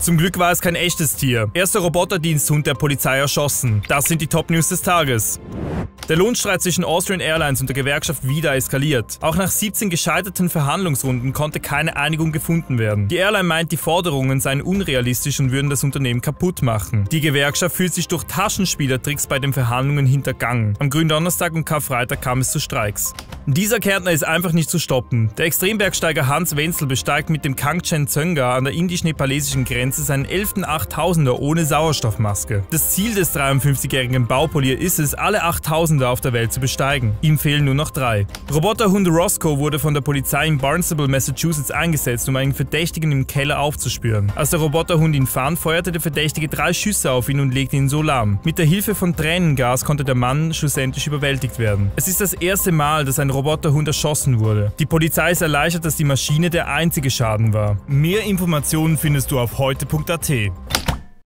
Zum Glück war es kein echtes Tier. Erster Roboterdiensthund der Polizei erschossen. Das sind die Top-News des Tages. Der Lohnstreit zwischen Austrian Airlines und der Gewerkschaft wieder eskaliert. Auch nach 17 gescheiterten Verhandlungsrunden konnte keine Einigung gefunden werden. Die Airline meint, die Forderungen seien unrealistisch und würden das Unternehmen kaputt machen. Die Gewerkschaft fühlt sich durch Taschenspielertricks bei den Verhandlungen hintergangen. Am Gründonnerstag und Karfreitag kam es zu Streiks. Dieser Kärntner ist einfach nicht zu stoppen. Der Extrembergsteiger Hans Wenzel besteigt mit dem Kangchen Tsonga an der indisch-nepalesischen Grenze seinen 11. 8000er ohne Sauerstoffmaske. Das Ziel des 53-jährigen Baupolier ist es, alle 8000er auf der Welt zu besteigen. Ihm fehlen nur noch 3. Roboterhund Roscoe wurde von der Polizei in Barnstable, Massachusetts eingesetzt, um einen Verdächtigen im Keller aufzuspüren. Als der Roboterhund ihn fand, feuerte der Verdächtige 3 Schüsse auf ihn und legte ihn so lahm. Mit der Hilfe von Tränengas konnte der Mann schlussendlich überwältigt werden. Es ist das erste Mal, dass ein Roboterhund erschossen wurde. Die Polizei ist erleichtert, dass die Maschine der einzige Schaden war. Mehr Informationen findest du auf heute.at.